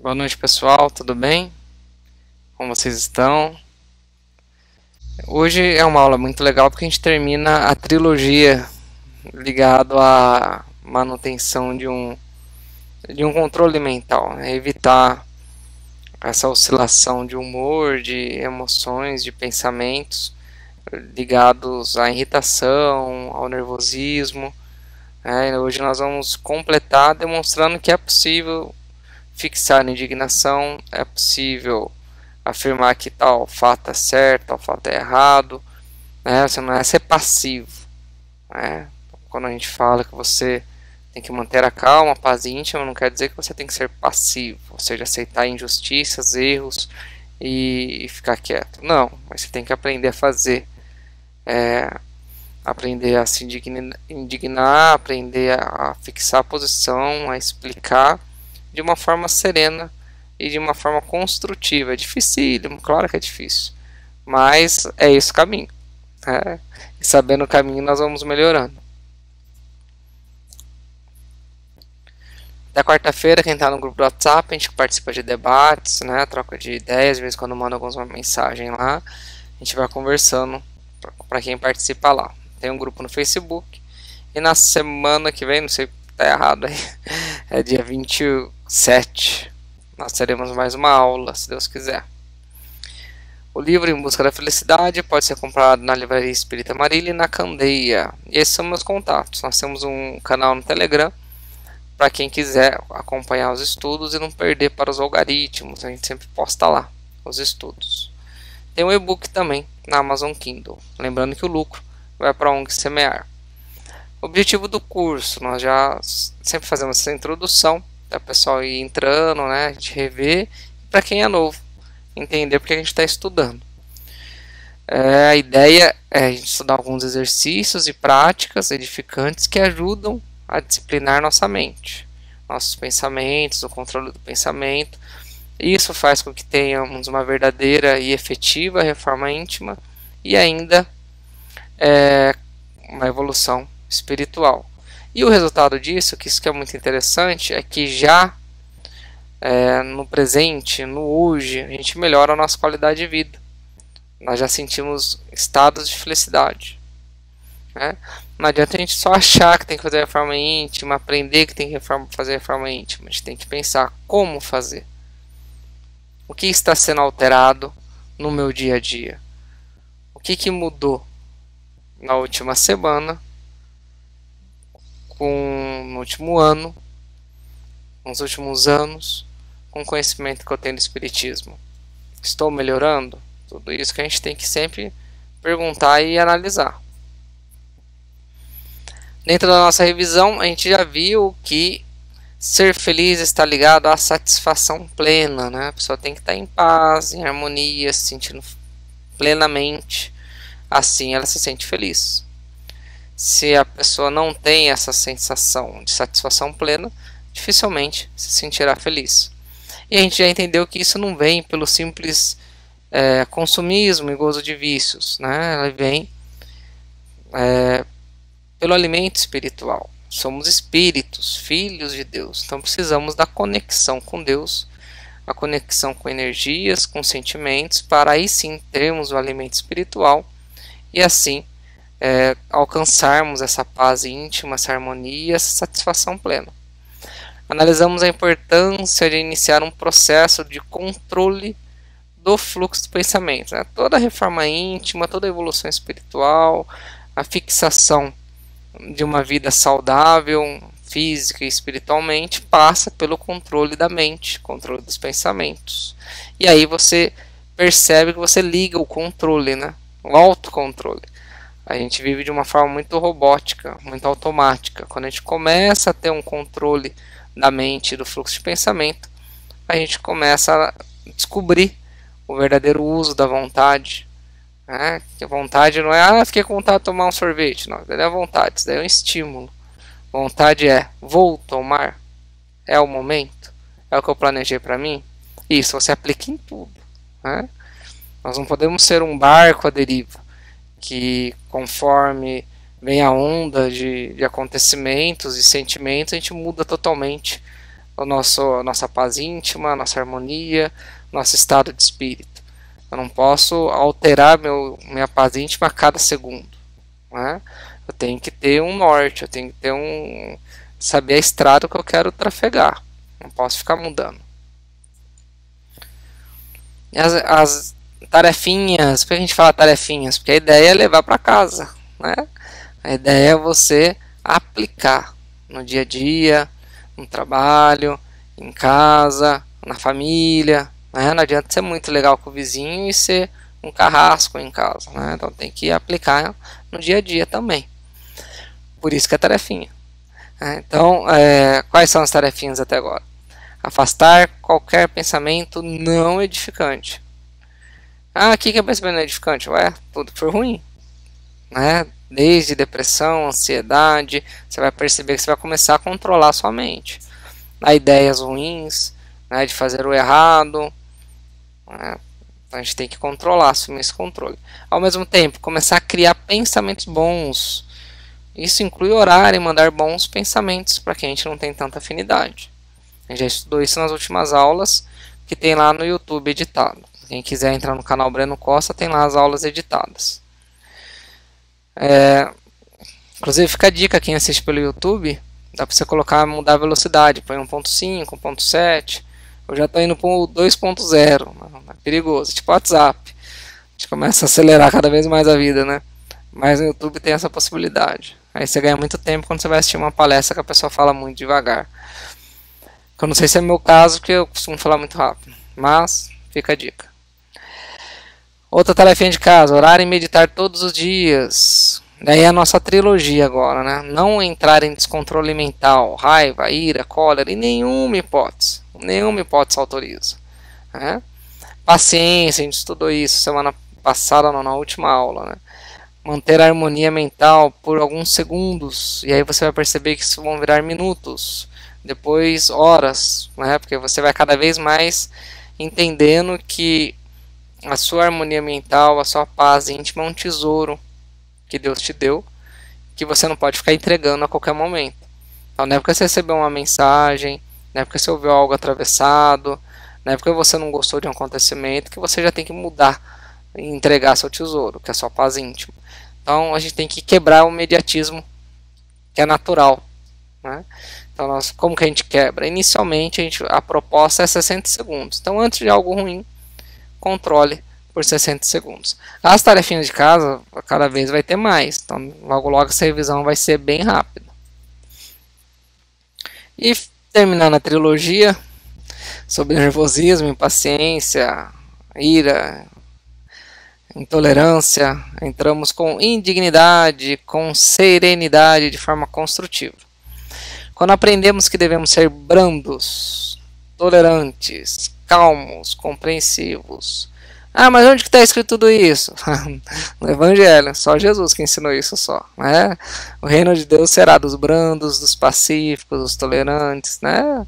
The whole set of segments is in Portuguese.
Boa noite, pessoal, tudo bem? Como vocês estão? Hoje é uma aula muito legal porque a gente termina a trilogia ligado à manutenção de um controle mental, né? Evitar essa oscilação de humor, de emoções, de pensamentos ligados à irritação, ao nervosismo. Hoje nós vamos completar demonstrando que é possível fixar na indignação, é possível afirmar que tal fato é certo, tal fato é errado, né? Você não é ser passivo, né? Quando a gente fala que você tem que manter a calma, a paz íntima, não quer dizer que você tem que ser passivo, ou seja, aceitar injustiças, erros e ficar quieto. Não, mas você tem que aprender a fazer, aprender a se indignar, aprender a fixar a posição, a explicar de uma forma serena e de uma forma construtiva. É dificílimo, claro que é difícil, mas é esse o caminho, né? E sabendo o caminho nós vamos melhorando. Até quarta-feira, quem está no grupo do WhatsApp, a gente participa de debates, né? Troca de ideias, às vezes quando manda alguma mensagem lá, a gente vai conversando para quem participa lá. Tem um grupo no Facebook e na semana que vem, não sei, tá errado aí, é dia 27, nós teremos mais uma aula, se Deus quiser. O livro Em Busca da Felicidade pode ser comprado na Livraria Espírita Marília e na Candeia. E esses são meus contatos. Nós temos um canal no Telegram para quem quiser acompanhar os estudos e não perder para os algoritmos. A gente sempre posta lá os estudos. Tem um e-book também na Amazon Kindle. Lembrando que o lucro vai para a ONG Semear. O objetivo do curso, nós já sempre fazemos essa introdução para o pessoal ir entrando, né, a gente rever, para quem é novo, entender porque a gente está estudando. A ideia é a gente estudar alguns exercícios e práticas edificantes que ajudam a disciplinar nossa mente, nossos pensamentos, o controle do pensamento. Isso faz com que tenhamos uma verdadeira e efetiva reforma íntima e ainda uma evolução espiritual. E o resultado disso, que isso que é muito interessante, é que já no presente, no hoje, a gente melhora a nossa qualidade de vida. Nós já sentimos estados de felicidade, né? Não adianta a gente só achar que tem que fazer reforma íntima, aprender que tem que fazer reforma íntima. A gente tem que pensar como fazer. O que está sendo alterado no meu dia a dia? O que mudou na última semana, no último ano, nos últimos anos, com o conhecimento que eu tenho do Espiritismo? Estou melhorando? Tudo isso que a gente tem que sempre perguntar e analisar. Dentro da nossa revisão, a gente já viu que ser feliz está ligado à satisfação plena, né? A pessoa tem que estar em paz, em harmonia, se sentindo plenamente. Assim ela se sente feliz. Se a pessoa não tem essa sensação de satisfação plena, dificilmente se sentirá feliz. E a gente já entendeu que isso não vem pelo simples consumismo e gozo de vícios, né? Ela vem pelo alimento espiritual. Somos espíritos, filhos de Deus, então precisamos da conexão com Deus, a conexão com energias, com sentimentos, para aí sim termos o alimento espiritual e assim alcançarmos essa paz íntima, essa harmonia, essa satisfação plena. Analisamos a importância de iniciar um processo de controle do fluxo do pensamento, né? Toda reforma íntima, toda evolução espiritual, a fixação de uma vida saudável, física e espiritualmente, passa pelo controle da mente, controle dos pensamentos. E aí você percebe que você liga o controle, né? O autocontrole. A gente vive de uma forma muito robótica, muito automática. Quando a gente começa a ter um controle da mente e do fluxo de pensamento, a gente começa a descobrir o verdadeiro uso da vontade. Que a vontade não é, fiquei com vontade de tomar um sorvete. Não, não é vontade, isso daí é um estímulo. Vontade é, vou tomar, é o momento, é o que eu planejei para mim. Isso você aplica em tudo, né? Nós não podemos ser um barco à deriva, que conforme vem a onda de acontecimentos e sentimentos, a gente muda totalmente nossa paz íntima, nossa harmonia, nosso estado de espírito. Eu não posso alterar minha paz íntima a cada segundo, né? Eu tenho que ter um norte, eu tenho que ter saber a estrada que eu quero trafegar. Não posso ficar mudando. E as tarefinhas, por que a gente fala tarefinhas? Porque a ideia é levar para casa, né? A ideia é você aplicar no dia a dia, no trabalho, em casa, na família, né? Não adianta ser muito legal com o vizinho e ser um carrasco em casa, né? Então tem que aplicar no dia a dia também. Por isso que é tarefinha. Então, quais são as tarefinhas até agora? Afastar qualquer pensamento não edificante. O que é pensamento não edificante? Ué, tudo que for ruim, né? Desde depressão, ansiedade, você vai perceber que você vai começar a controlar a sua mente. Ideias ruins, né, de fazer o errado, né? Então a gente tem que controlar, assumir esse controle. Ao mesmo tempo, começar a criar pensamentos bons. Isso inclui orar e mandar bons pensamentos para quem a gente não tem tanta afinidade. A gente já estudou isso nas últimas aulas, que tem lá no YouTube editado. Quem quiser entrar no canal Breno Costa, tem lá as aulas editadas. Inclusive fica a dica, quem assiste pelo YouTube, dá para você mudar a velocidade, põe 1.5, 1.7. Eu já estou indo para o 2.0, é perigoso, tipo WhatsApp. A gente começa a acelerar cada vez mais a vida, né? Mas no YouTube tem essa possibilidade. Aí você ganha muito tempo quando você vai assistir uma palestra que a pessoa fala muito devagar. Eu não sei se é meu caso, porque eu costumo falar muito rápido, mas fica a dica. Outra tarefinha de casa, orar e meditar todos os dias. Daí é a nossa trilogia agora, né? Não entrar em descontrole mental, raiva, ira, cólera, em nenhuma hipótese. Nenhuma hipótese autoriza. Né? Paciência, a gente estudou isso semana passada na última aula, né? Manter a harmonia mental por alguns segundos, e aí você vai perceber que isso vão virar minutos, depois horas, né? Porque você vai cada vez mais entendendo que a sua harmonia mental, a sua paz íntima é um tesouro que Deus te deu, que você não pode ficar entregando a qualquer momento. Então, não é porque você recebeu uma mensagem, não é porque você ouviu algo atravessado, não é porque você não gostou de um acontecimento que você já tem que mudar e entregar seu tesouro, que é a sua paz íntima. Então a gente tem que quebrar o mediatismo que é natural, né? Então como que a gente quebra? Inicialmente a proposta é 60 segundos. Então antes de algo ruim, controle por 60 segundos. As tarefinhas de casa, cada vez vai ter mais. Então logo logo essa revisão vai ser bem rápida. E terminando a trilogia sobre nervosismo, impaciência, ira, intolerância, entramos com indignidade, com serenidade, de forma construtiva. Quando aprendemos que devemos ser brandos, tolerantes, calmos, compreensivos. Mas onde que está escrito tudo isso? No Evangelho, só Jesus que ensinou isso só. Né? O reino de Deus será dos brandos, dos pacíficos, dos tolerantes, né?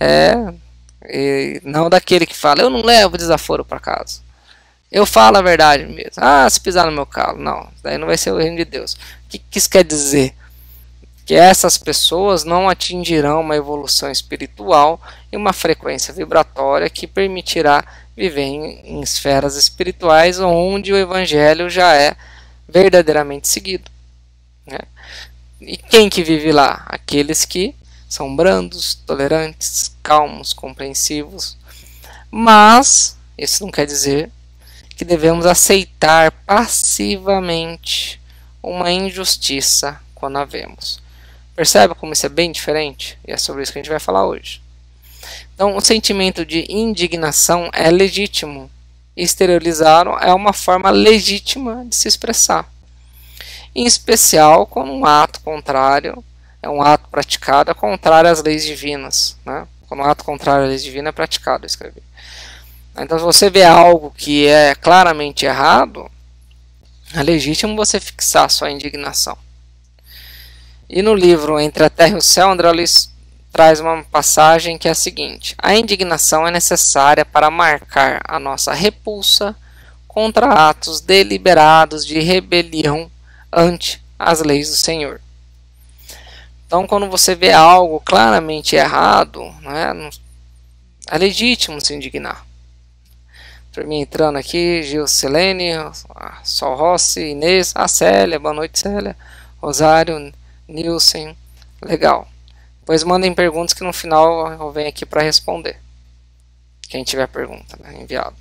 E não daquele que fala, eu não levo desaforo para casa. Eu falo a verdade mesmo. Se pisar no meu calo. Não, daí não vai ser o reino de Deus. O que isso quer dizer? Que essas pessoas não atingirão uma evolução espiritual e uma frequência vibratória que permitirá viver em esferas espirituais onde o evangelho já é verdadeiramente seguido. Né? E quem que vive lá? Aqueles que são brandos, tolerantes, calmos, compreensivos. Mas isso não quer dizer que devemos aceitar passivamente uma injustiça quando a vemos. Percebe como isso é bem diferente? E é sobre isso que a gente vai falar hoje. Então, o sentimento de indignação é legítimo. Exteriorizá-lo é uma forma legítima de se expressar. Em especial quando um ato contrário é um ato praticado contrário às leis divinas. Né? Quando um ato contrário às leis divinas é praticado, eu escrevi. Então, se você vê algo que é claramente errado, é legítimo você fixar sua indignação. E no livro Entre a Terra e o Céu, André Luiz traz uma passagem que é a seguinte: a indignação é necessária para marcar a nossa repulsa contra atos deliberados de rebelião ante as leis do Senhor. Então, quando você vê algo claramente errado, né, é legítimo se indignar. Para mim entrando aqui, Gilcelene, Sol Rossi, Inês, a Célia, boa noite Célia, Rosário, Nilson, legal. Depois mandem perguntas que no final eu venho aqui para responder. Quem tiver pergunta, né, enviado.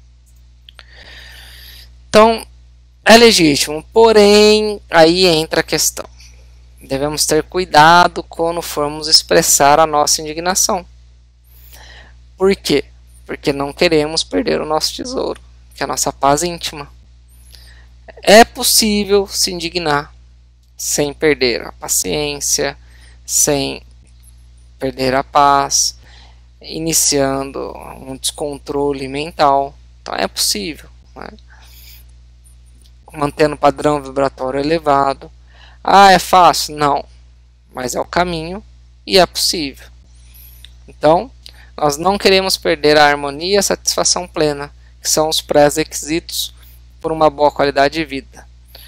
Então, é legítimo, porém, aí entra a questão. Devemos ter cuidado quando formos expressar a nossa indignação. Por quê? Porque não queremos perder o nosso tesouro, que é a nossa paz íntima. É possível se indignar sem perder a paciência, sem perder a paz, iniciando um descontrole mental. Então é possível, né? Mantendo o padrão vibratório elevado. Ah, é fácil? Não, mas é o caminho e é possível. Então, nós não queremos perder a harmonia e a satisfação plena, que são os pré-requisitos por uma boa qualidade de vida.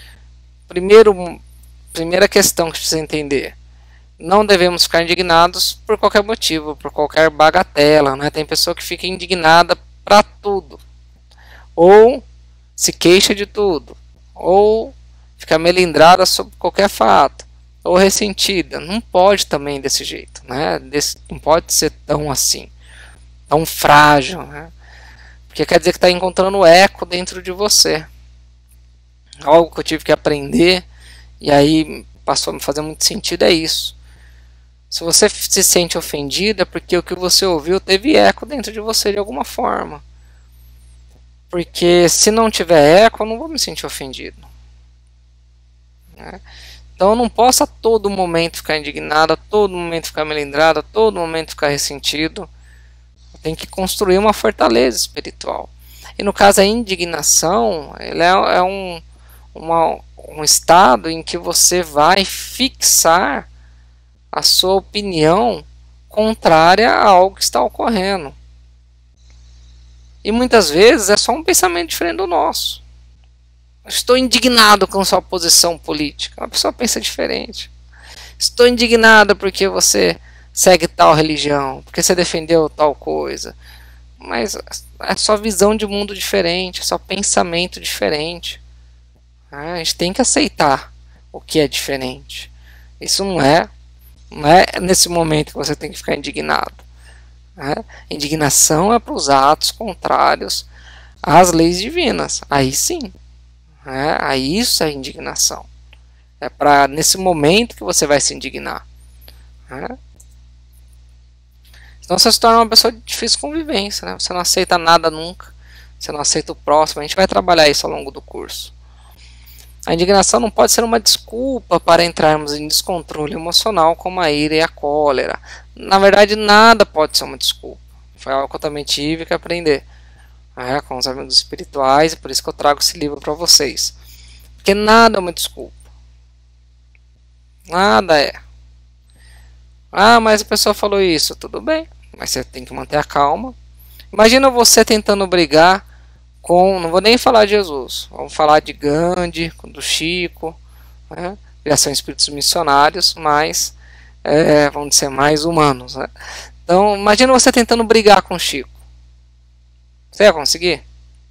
Primeira questão que precisa entender: não devemos ficar indignados por qualquer motivo, por qualquer bagatela, né? Tem pessoa que fica indignada para tudo, ou se queixa de tudo, ou fica melindrada sobre qualquer fato, ou ressentida. Não pode também desse jeito, né? Não pode ser tão assim, tão frágil, né? Porque quer dizer que está encontrando eco dentro de você. Algo que eu tive que aprender e aí passou a me fazer muito sentido é isso. Se você se sente ofendido é porque o que você ouviu teve eco dentro de você de alguma forma. Porque se não tiver eco, eu não vou me sentir ofendido, né? Então eu não posso a todo momento ficar indignado, a todo momento ficar melindrado, a todo momento ficar ressentido. Eu tenho que construir uma fortaleza espiritual. E no caso a indignação, ele é um estado em que você vai fixar a sua opinião contrária a algo que está ocorrendo. E muitas vezes é só um pensamento diferente do nosso. Estou indignado com sua posição política. A pessoa pensa diferente. Estou indignado porque você segue tal religião, porque você defendeu tal coisa. Mas é só visão de mundo diferente, é só pensamento diferente. A gente tem que aceitar o que é diferente. Isso não é nesse momento que você tem que ficar indignado. Indignação é para os atos contrários às leis divinas. Aí sim. Aí isso é indignação. É para nesse momento que você vai se indignar. Então você se torna uma pessoa de difícil convivência, né? Você não aceita nada nunca. Você não aceita o próximo. A gente vai trabalhar isso ao longo do curso. A indignação não pode ser uma desculpa para entrarmos em descontrole emocional como a ira e a cólera. Na verdade, nada pode ser uma desculpa. Foi algo que eu também tive que aprender com os amigos espirituais, e por isso que eu trago esse livro para vocês. Porque nada é uma desculpa. Nada é. Ah, mas a pessoa falou isso. Tudo bem, mas você tem que manter a calma. Imagina você tentando brigar com, não vou nem falar de Jesus, vamos falar de Gandhi, do Chico, né? Já são espíritos missionários, mas vamos ser mais humanos, né? Então, imagina você tentando brigar com o Chico. Você ia conseguir?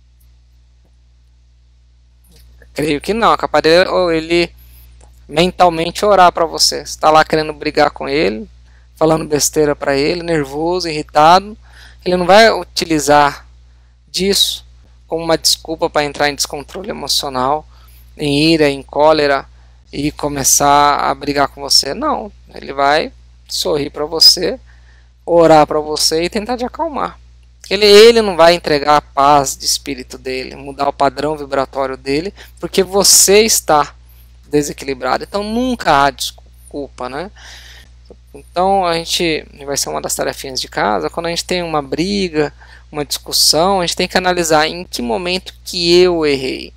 Creio que não. É capaz de ele mentalmente orar para você. Você está lá querendo brigar com ele, falando besteira para ele, nervoso, irritado. Ele não vai utilizar disso como uma desculpa para entrar em descontrole emocional, em ira, em cólera e começar a brigar com você. Não, ele vai sorrir para você, orar para você e tentar te acalmar. Ele não vai entregar a paz de espírito dele, mudar o padrão vibratório dele, porque você está desequilibrado. Então nunca há desculpa, né? Então a gente vai ser uma das tarefinhas de casa. Quando a gente tem uma briga, uma discussão, a gente tem que analisar em que momento que eu errei,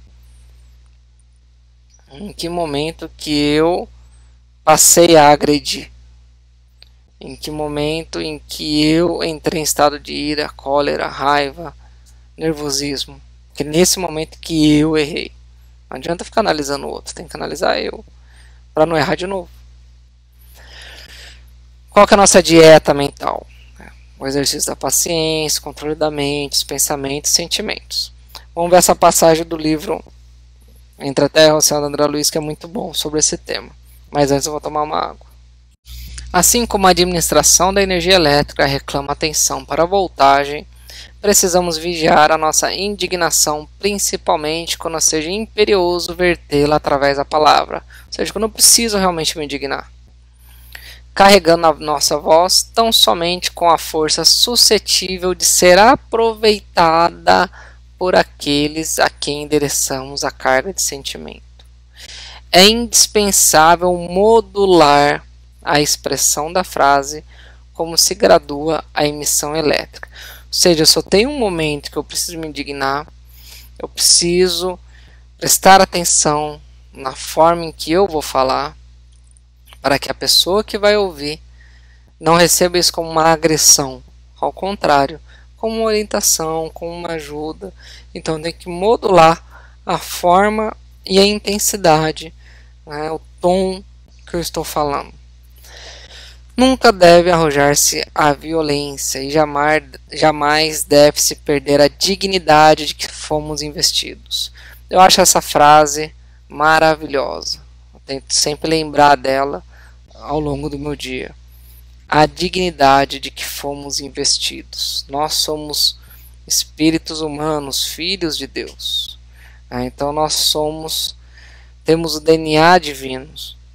em que momento que eu passei a agredir, em que momento em que eu entrei em estado de ira, cólera, raiva, nervosismo. Porque nesse momento que eu errei. Não adianta ficar analisando o outro, tem que analisar eu, para não errar de novo. Qual que é a nossa dieta mental? O exercício da paciência, controle da mente, os pensamentos e sentimentos. Vamos ver essa passagem do livro Entre a Terra e o Oceano, André Luiz, que é muito bom sobre esse tema. Mas antes eu vou tomar uma água. Assim como a administração da energia elétrica reclama atenção para a voltagem, precisamos vigiar a nossa indignação, principalmente quando seja imperioso vertê-la através da palavra, ou seja, quando eu preciso realmente me indignar. Carregando a nossa voz tão somente com a força suscetível de ser aproveitada por aqueles a quem endereçamos a carga de sentimento. É indispensável modular a expressão da frase como se gradua a emissão elétrica. Ou seja, eu só tenho um momento que eu preciso me indignar, eu preciso prestar atenção na forma em que eu vou falar, para que a pessoa que vai ouvir não receba isso como uma agressão, ao contrário, como uma orientação, como uma ajuda. Então tem que modular a forma e a intensidade, né, o tom que eu estou falando. Nunca deve arrojar-se à violência e jamais deve-se perder a dignidade de que fomos investidos. Eu acho essa frase maravilhosa. Eu tento sempre lembrar dela ao longo do meu dia. A dignidade de que fomos investidos. Nós somos espíritos humanos, filhos de Deus. Então nós temos o DNA divino.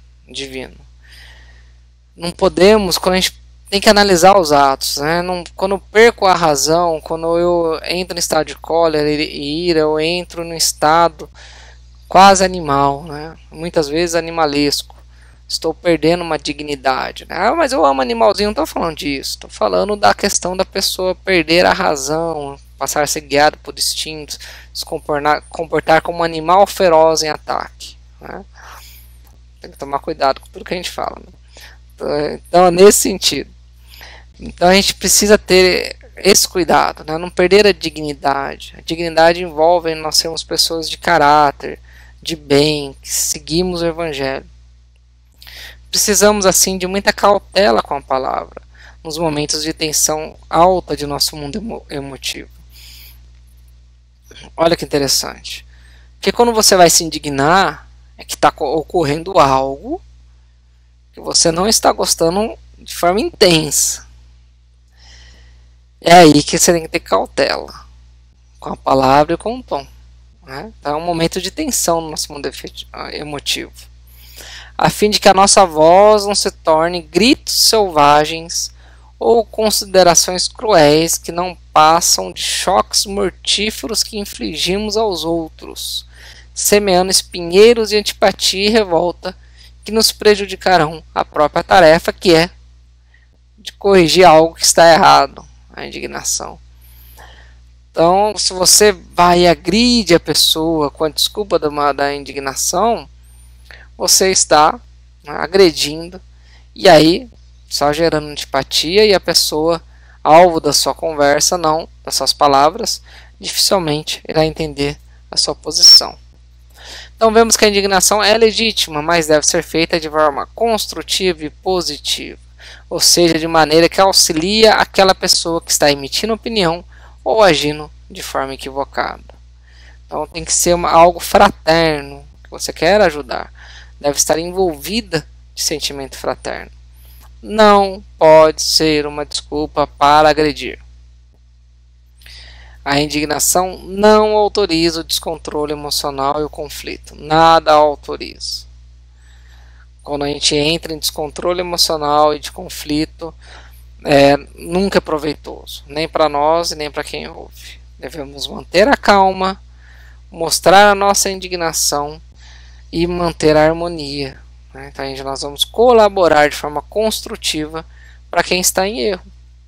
Não podemos, quando a gente tem que analisar os atos, né? Quando eu perco a razão, quando eu entro no estado de cólera e ira, eu entro no estado quase animal, né? Muitas vezes animalesco. Estou perdendo uma dignidade, né? Ah, mas eu amo animalzinho, não estou falando disso. Estou falando da questão da pessoa perder a razão, passar a ser guiado por instintos, se comportar como um animal feroz em ataque, né? Tem que tomar cuidado com tudo que a gente fala, né? Então, nesse sentido. Então, a gente precisa ter esse cuidado, né? Não perder a dignidade. A dignidade envolve nós sermos pessoas de caráter, de bem, que seguimos o Evangelho. Precisamos, assim, de muita cautela com a palavra, nos momentos de tensão alta de nosso mundo emotivo. Olha que interessante. Porque quando você vai se indignar, é que está ocorrendo algo que você não está gostando de forma intensa. É aí que você tem que ter cautela com a palavra e com o tom, né? Então é um momento de tensão no nosso mundo emotivo, a fim de que a nossa voz não se torne gritos selvagens ou considerações cruéis que não passam de choques mortíferos que infligimos aos outros, semeando espinheiros de antipatia e revolta que nos prejudicarão a própria tarefa, que é de corrigir algo que está errado, a indignação. Então, se você vai e agride a pessoa com a desculpa da indignação, você está agredindo, e aí só gerando antipatia, e a pessoa, alvo da sua conversa, não das suas palavras, dificilmente irá entender a sua posição. Então vemos que a indignação é legítima, mas deve ser feita de forma construtiva e positiva, ou seja, de maneira que auxilia aquela pessoa que está emitindo opinião ou agindo de forma equivocada. Então tem que ser algo fraterno, que você quer ajudar, deve estar envolvida de sentimento fraterno. Não pode ser uma desculpa para agredir. A indignação não autoriza o descontrole emocional e o conflito. Nada autoriza. Quando a gente entra em descontrole emocional e de conflito, nunca é proveitoso, nem para nós e nem para quem ouve. Devemos manter a calma, mostrar a nossa indignação e manter a harmonia, né? Então nós vamos colaborar de forma construtiva para quem está em erro.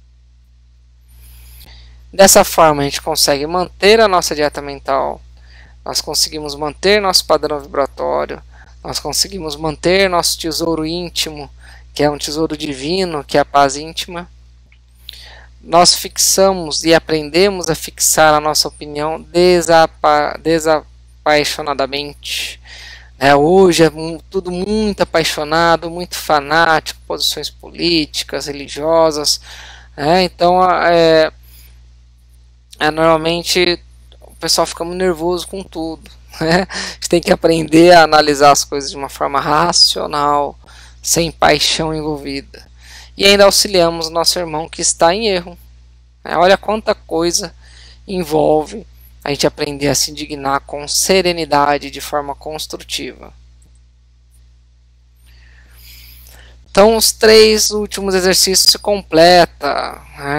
Dessa forma a gente consegue manter a nossa dieta mental, nós conseguimos manter nosso padrão vibratório, nós conseguimos manter nosso tesouro íntimo, que é um tesouro divino, que é a paz íntima. Nós fixamos e aprendemos a fixar a nossa opinião desapaixonadamente. Hoje é tudo muito apaixonado, muito fanático, posições políticas, religiosas. Então, normalmente o pessoal fica muito nervoso com tudo. A gente tem que aprender a analisar as coisas de uma forma racional, sem paixão envolvida. E ainda auxiliamos o nosso irmão que está em erro. Olha quanta coisa envolve a gente aprender a se indignar com serenidade, de forma construtiva. Então, os 3 últimos exercícios se completam.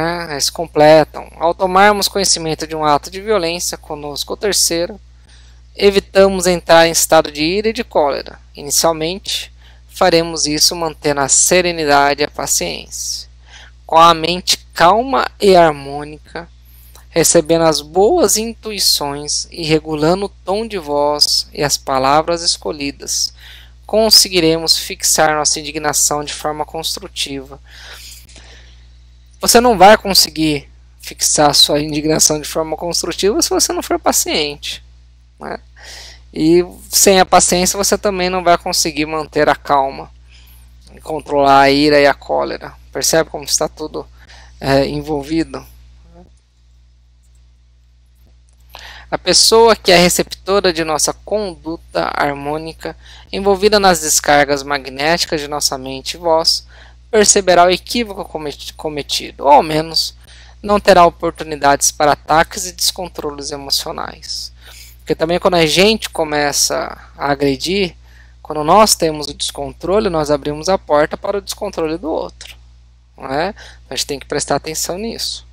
Ao tomarmos conhecimento de um ato de violência conosco ou terceiro, evitamos entrar em estado de ira e de cólera. Inicialmente, faremos isso mantendo a serenidade e a paciência, com a mente calma e harmônica, recebendo as boas intuições e regulando o tom de voz e as palavras escolhidas, conseguiremos fixar nossa indignação de forma construtiva. Você não vai conseguir fixar sua indignação de forma construtiva se você não for paciente. E sem a paciência você também não vai conseguir manter a calma, controlar a ira e a cólera. Percebe como está tudo envolvido? A pessoa que é receptora de nossa conduta harmônica, envolvida nas descargas magnéticas de nossa mente e voz, perceberá o equívoco cometido, ou ao menos não terá oportunidades para ataques e descontroles emocionais. Porque também quando a gente começa a agredir, quando nós temos o descontrole, nós abrimos a porta para o descontrole do outro. Não é? A gente tem que prestar atenção nisso.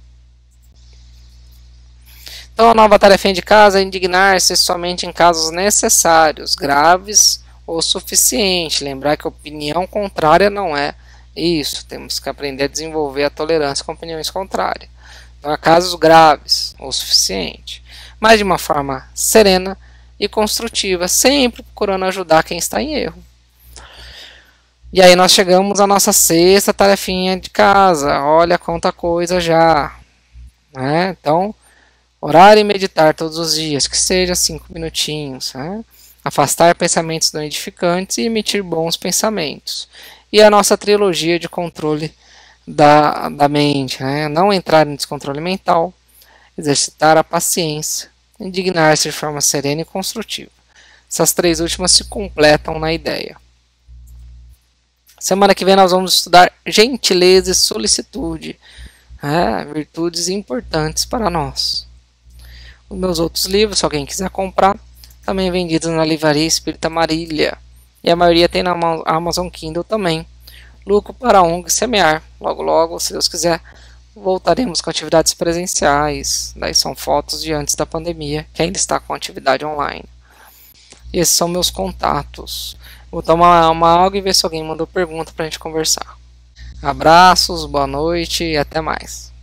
Então a nova tarefa de casa é indignar-se somente em casos necessários, graves ou suficientes. Lembrar que a opinião contrária não é isso. Temos que aprender a desenvolver a tolerância com opiniões contrárias. Então há casos graves ou suficientes, mas de uma forma serena e construtiva, sempre procurando ajudar quem está em erro. E aí nós chegamos à nossa 6ª tarefinha de casa. Olha quanta coisa já. Então, orar e meditar todos os dias, que seja 5 minutinhos. Afastar pensamentos não edificantes e emitir bons pensamentos. E a nossa trilogia de controle da mente. Não entrar em descontrole mental, exercitar a paciência, indignar-se de forma serena e construtiva. Essas 3 últimas se completam na ideia. Semana que vem nós vamos estudar gentileza e solicitude, virtudes importantes para nós. Os meus outros livros, se alguém quiser comprar, também vendidos na Livraria Espírita Marília. E a maioria tem na Amazon Kindle também. Lucro para ONG Semear. Logo, logo, se Deus quiser, voltaremos com atividades presenciais. Daí são fotos de antes da pandemia, que ainda está com atividade online. E esses são meus contatos. Vou tomar uma água e ver se alguém mandou pergunta para a gente conversar. Abraços, boa noite e até mais.